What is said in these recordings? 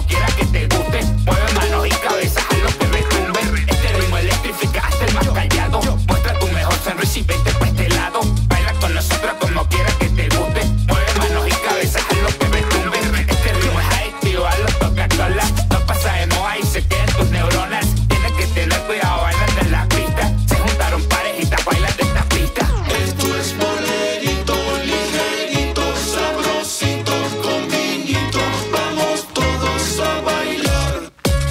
como quiera que te guste. Mueve manos y cabezas a lo que retumbe. Este ritmo electrifica hasta el más callado. Muestra tu mejor sonrisa y vete pa' este lado. Baila con nosotros como quiera que te guste. Mueve manos y cabezas a lo que retumbe. Este ritmo es adictivo a los Coca-Cola. No pasa de moda y se quedan tus neuronas. Tienes que tener cuidado bailando en la pista. Se juntaron parejitas bailando esta pista. Esto es bolerito, ligerito, sabrosito, con vinito. Vamos todos a bailar.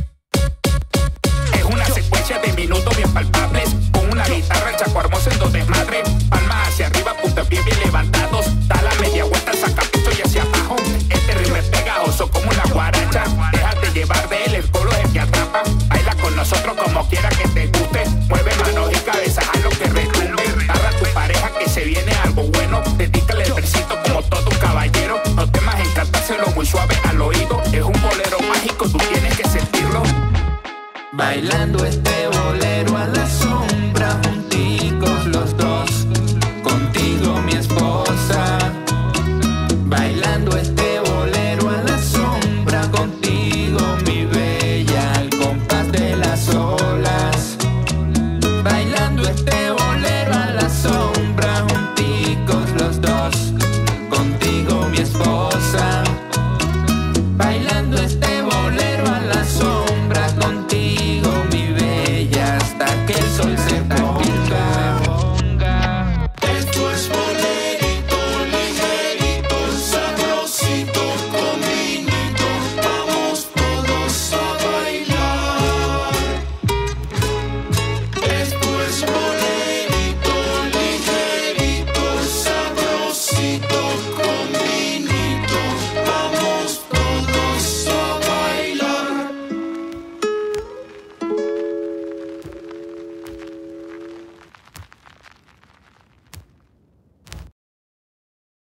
Es una secuencia de minutos bien palpables. Con una guitarra, el chaco hermoso en dos desmadre. Palmas hacia arriba, punta pie bien levantados. Da la media vuelta, saca piso y hacia abajo. Este ritmo es pegajoso como una guaracha. Déjate llevar de él, el coro es el que atrapa. Baila con nosotros como quiera que te guste. Mueve manos y cabezas a lo que retumbe. Agarra a tu pareja que se viene algo bueno. Dedícale el versito como todo un caballero. No temas en cantárselo muy suave al oído. Es un bolero mágico, tú tienes que sentirlo. Bailando este